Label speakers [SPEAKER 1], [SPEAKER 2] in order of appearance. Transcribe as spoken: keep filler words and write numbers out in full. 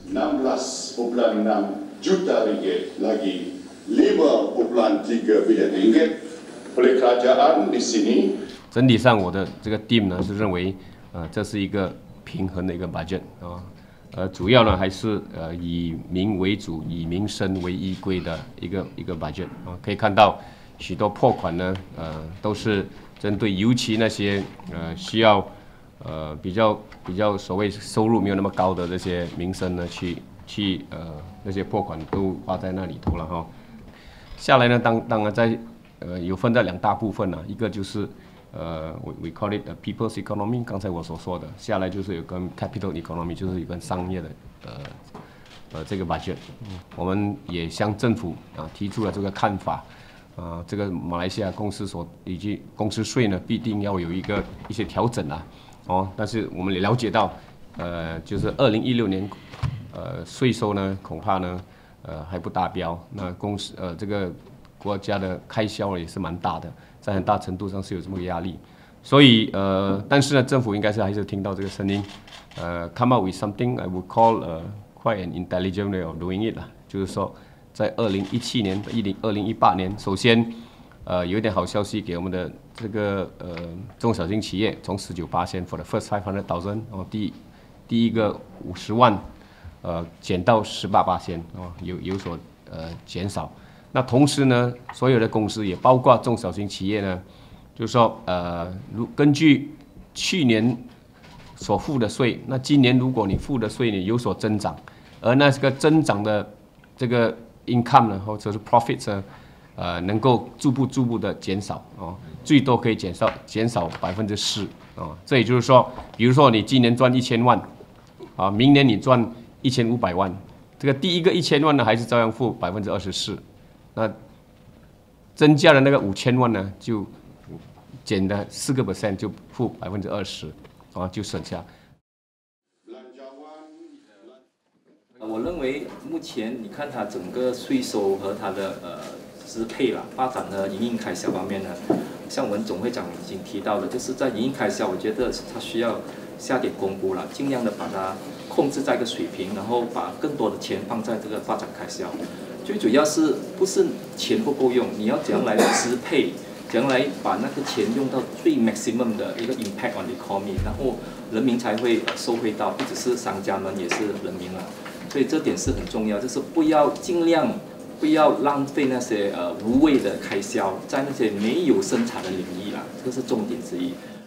[SPEAKER 1] enam belas koma enam juta ringgit lagi lima koma tiga bilion ringgit oleh kerajaan di sini.
[SPEAKER 2] 整体上，我的这个 team 呢是认为，呃，这是一个平衡的一个 budget 啊，呃，主要呢还是呃以民为主、以民生为依归的一个一个 budget 啊。可以看到许多破款呢，呃，都是针对尤其那些呃需要。 呃，比较比较所谓收入没有那么高的这些民生呢，去去呃那些破款都花在那里头了哈。下来呢，当当然在呃有分在两大部分呢，一个就是呃 we we call it the people's economy， 刚才我所说的，下来就是有跟 capital economy， 就是有跟商业的呃呃这个 budget， 我们也向政府啊提出了这个看法。 啊，这个马来西亚公司所以及公司税呢，必定要有一个一些调整啊，哦，但是我们也了解到，呃，就是二零一六年，呃，税收呢恐怕呢，呃还不达标，那公司呃这个国家的开销也是蛮大的，在很大程度上是有这么个压力，所以呃，但是呢，政府应该是还是听到这个声音，呃 ，come up with something I would call 呃 quite an intelligent way of doing it 啦，就是说。 在二零一七年、一零二零一八年，首先，呃，有一点好消息给我们的这个呃中小型企业，从十九八千 for the first five hundred thousand， 哦，第第一个五十万，呃，减到十八八千，哦，有有所呃减少。那同时呢，所有的公司也包括中小型企业呢，就是说，呃，如根据去年所付的税，那今年如果你付的税呢有所增长，而那这个增长的这个 income 呢，或者是 profits 呢，呃，能够逐步逐步的减少哦，最多可以减少减少百分之四哦。这也就是说，比如说你今年赚一千万，啊，明年你赚一千五百万，这个第一个一千万呢，还是照样付百分之二十四，那增加的那个五千万呢，就减的四个 percent 就付百分之二十，啊，就省下。
[SPEAKER 3] 我认为目前你看它整个税收和它的呃支配啦、发展和营运开销方面呢，像我们总会长已经提到的，就是在营运开销，我觉得它需要下点功夫了，尽量的把它控制在一个水平，然后把更多的钱放在这个发展开销。最主要是不是钱不够用，你要怎样来支配，怎样来把那个钱用到最 maximum 的一个 impact on the economy， 然后人民才会受惠到，不只是商家们，也是人民了。 所以这点是很重要，就是不要尽量不要浪费那些呃无谓的开销，在那些没有生产的领域啦，这个是重点之一。